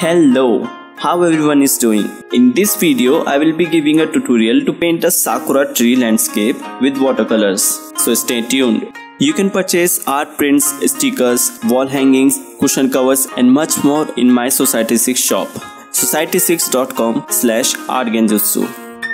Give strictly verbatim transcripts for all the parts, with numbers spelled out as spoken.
Hello, how everyone is doing? In this video, I will be giving a tutorial to paint a sakura tree landscape with watercolors. So stay tuned. You can purchase art prints, stickers, wall hangings, cushion covers and much more in my Society six shop. society six dot com slash art genjutsu.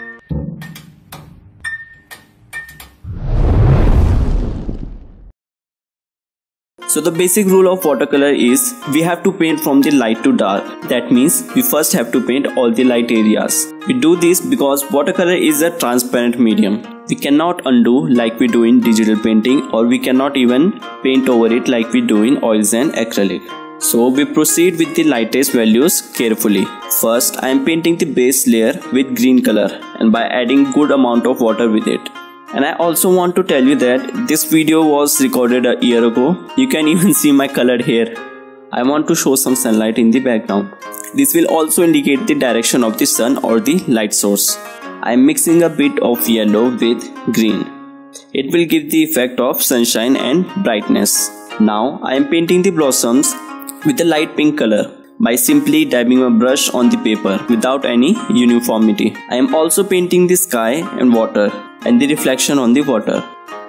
So the basic rule of watercolor is we have to paint from the light to dark. That means we first have to paint all the light areas. We do this because watercolor is a transparent medium. We cannot undo like we do in digital painting, or we cannot even paint over it like we do in oils and acrylic. So we proceed with the lightest values carefully. First I am painting the base layer with green color and by adding good amount of water with it. And I also want to tell you that this video was recorded a year ago. You can even see my colored hair. I want to show some sunlight in the background. This will also indicate the direction of the sun or the light source. I am mixing a bit of yellow with green. It will give the effect of sunshine and brightness. Now I am painting the blossoms with a light pink color by simply dabbing a brush on the paper without any uniformity. I am also painting the sky and water and the reflection on the water.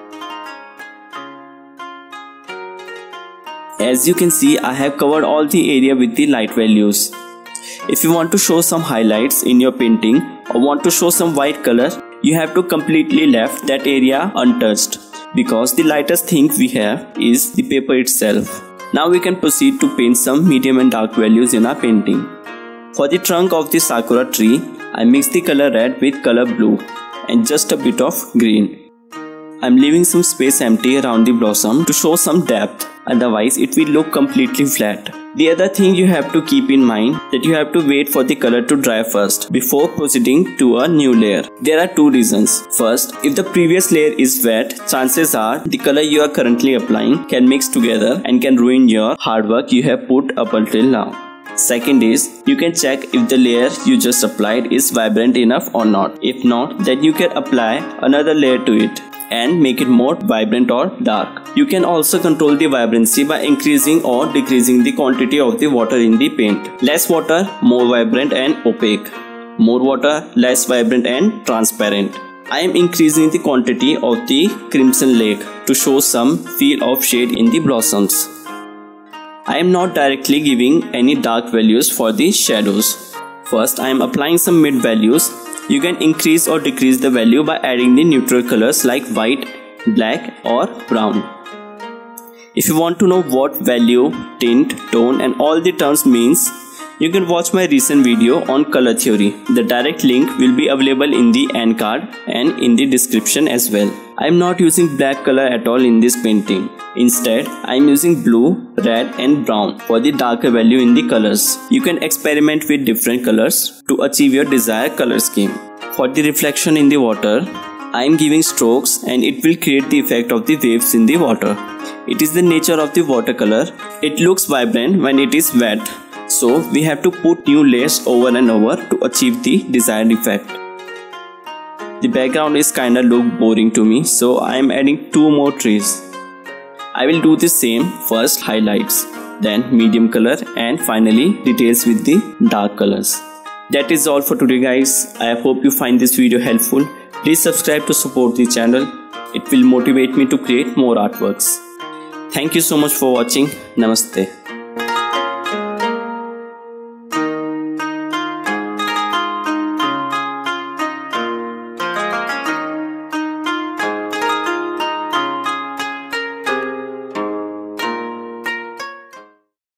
As you can see, I have covered all the area with the light values. If you want to show some highlights in your painting or want to show some white color, you have to completely left that area untouched, because the lightest thing we have is the paper itself. Now we can proceed to paint some medium and dark values in our painting. For the trunk of the sakura tree, I mix the color red with color blue and just a bit of green. I am leaving some space empty around the blossom to show some depth, otherwise it will look completely flat. The other thing you have to keep in mind that you have to wait for the color to dry first before proceeding to a new layer. There are two reasons. First, if the previous layer is wet, chances are the color you are currently applying can mix together and can ruin your hard work you have put up until now. Second is, you can check if the layer you just applied is vibrant enough or not. If not, then you can apply another layer to it and make it more vibrant or dark. You can also control the vibrancy by increasing or decreasing the quantity of the water in the paint. Less water, more vibrant and opaque. More water, less vibrant and transparent. I am increasing the quantity of the crimson lake to show some feel of shade in the blossoms. I am not directly giving any dark values for the shadows. First, I am applying some mid values. You can increase or decrease the value by adding the neutral colors like white, black or brown. If you want to know what value, tint, tone and all the terms means, you can watch my recent video on color theory. The direct link will be available in the end card and in the description as well. I am not using black color at all in this painting. Instead, I am using blue, red and brown for the darker value in the colors. You can experiment with different colors to achieve your desired color scheme. For the reflection in the water, I am giving strokes and it will create the effect of the waves in the water. It is the nature of the watercolor. It looks vibrant when it is wet. So we have to put new layers over and over to achieve the desired effect. The background is kinda look boring to me, so I am adding two more trees. I will do the same, first highlights, then medium color and finally details with the dark colors. That is all for today guys. I hope you find this video helpful. Please subscribe to support the channel. It will motivate me to create more artworks. Thank you so much for watching. Namaste.